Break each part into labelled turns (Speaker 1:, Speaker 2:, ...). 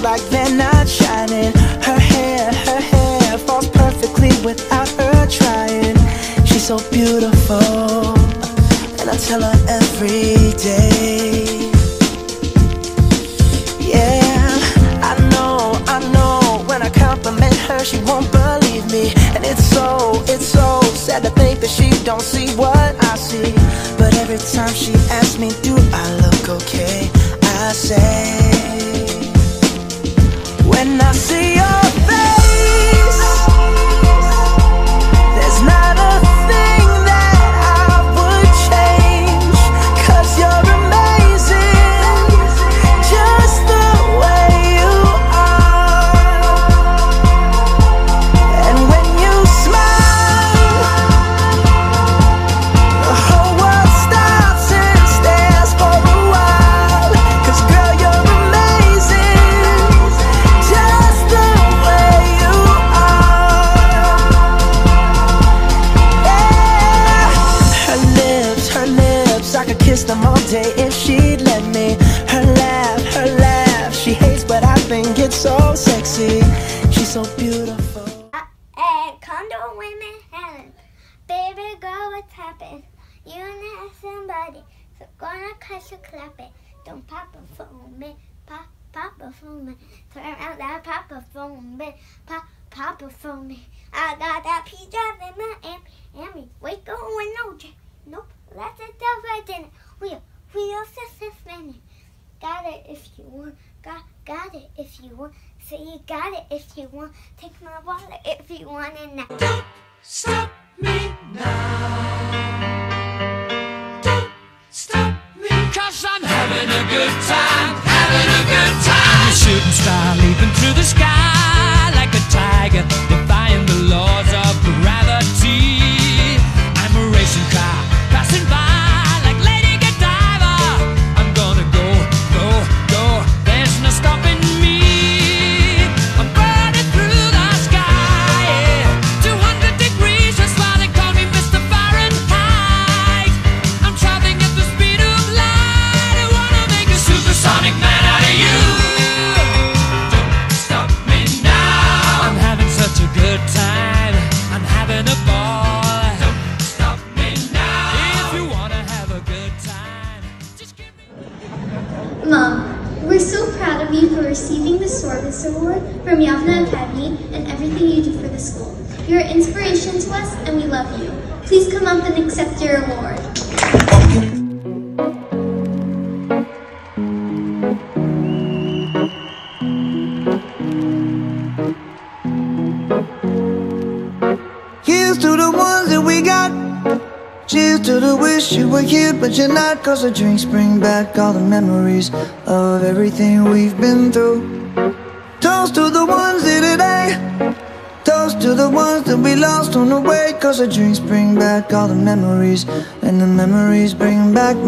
Speaker 1: like they're not shining. Her hair falls perfectly without her trying. She's so beautiful, and I tell her every day. Yeah, I know, when I compliment her, she won't believe me. And it's so sad to think that she don't see what I see. But every time she asks me, do I look okay, I say, when I see your face, there's not a thing that I would change. 'Cause you're amazing, just the way you are. And when you smile, the whole world stops and stares for a while. 'Cause girl, you're amazing, just the way you are. Yeah. Her lips, I could kiss them all day if she'd let me. Her laugh, she hates, but I think it's so sexy. She's so beautiful.
Speaker 2: Condo women Helen, baby girl, what's happened? You and somebody, so gonna cut you clap it. Don't pop a for me, pop a for me. Turn out that pop a for me, pop a for me. I got that pizza in my Miami. We going no drink, nope. Let's a for dinner. We all suspended. Got it if you want, got it if you want. Say you got it if you want. Take my wallet if you want it now.
Speaker 3: Don't stop me now. Don't stop me. 'Cause I'm having a good time, having a good time. I'm a shooting star leaping through the sky like a tiger, defying the laws of gravity. I'm a racing car passing by like Lady Godiva. I'm gonna go. There's no stopping me. I'm burning through the sky, yeah. 200 degrees, that's why they call me Mr. Fahrenheit. I'm traveling at the speed of light. I wanna make a supersonic man out of you. Don't stop me now. I'm having such a good time. I'm having a ball. Don't stop me now. If you wanna have a good time, just give me.
Speaker 4: Mom, we're so proud of you for receiving the Sorbus Award from Yavna Academy and everything you do for the school. You're an inspiration to us and we love you. Please come up and accept your award.
Speaker 1: Here's to the ones that we got. Cheers to the wish you were here but you're not. 'Cause the drinks bring back all the memories of everything we've been through. Toast to the ones here today. Toast to the ones that we lost on the way. 'Cause the drinks bring back all the memories, and the memories bring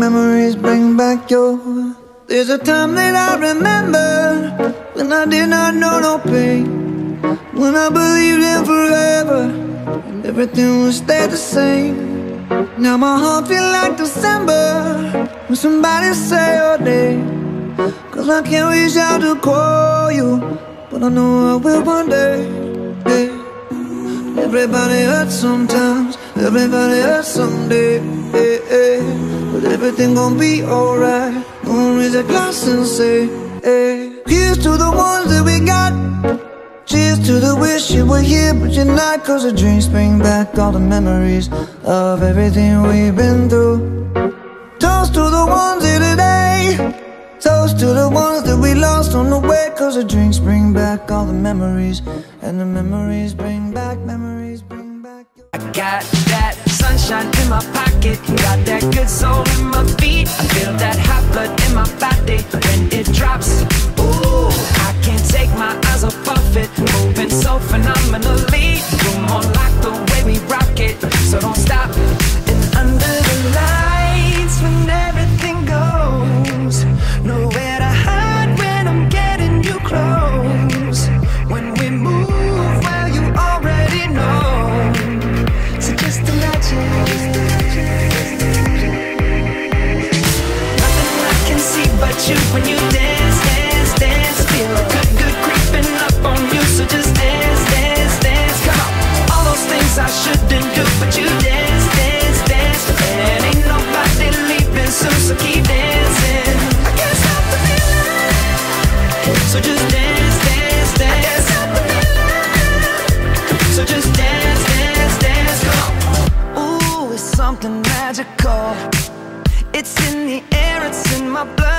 Speaker 1: back your. There's a time that I remember when I did not know no pain, when I believed in forever and everything would stay the same. Now my heart feel like December when somebody say your name. 'Cause I can't reach out to call you, but I know I will one day. Yeah. Everybody hurts sometimes, everybody hurts someday. Yeah, yeah. But everything gon' be alright. Gonna raise a glass and say, hey. Here's to the ones that we got. Cheers to the wish you were here but you're not. 'Cause the drinks bring back all the memories of everything we've been through. Toast to the ones here today. Toast to the ones that we lost on the way. 'Cause the drinks bring back all the memories, and the memories bring back your.
Speaker 3: I got that sunshine in my pocket, got that good soul in my feet. I feel that hot blood in my body when it drops. Ooh, I can't take my eyes off of it, moving so phenomenally. You're more like the way we rock it, so don't stop. And under the lights, when everything goes, nowhere to hide when I'm getting you close. When we move, well, you already know. So just imagine.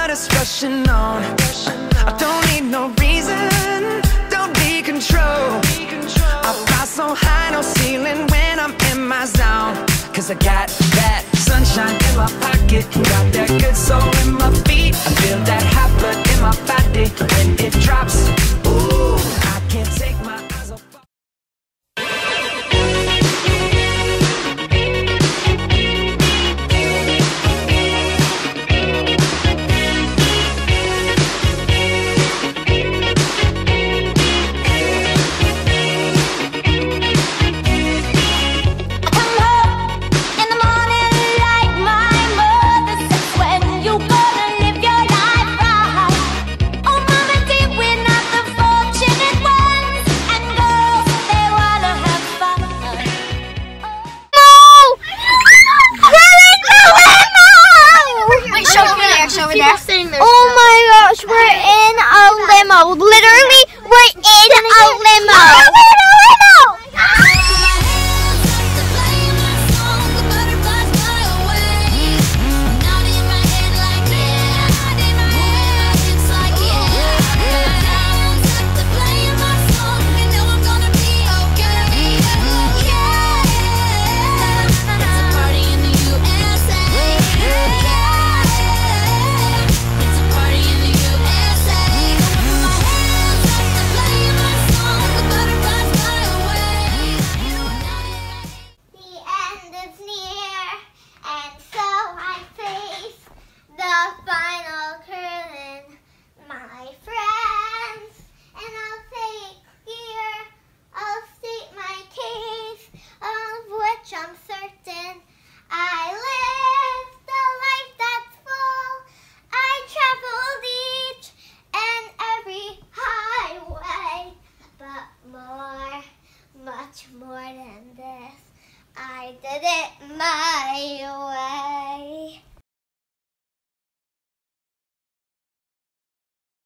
Speaker 1: us rushing on. I don't need no reason, don't be control. I fly so high, no ceiling when I'm in my zone. Cause I got that sunshine in my pocket, got that good soul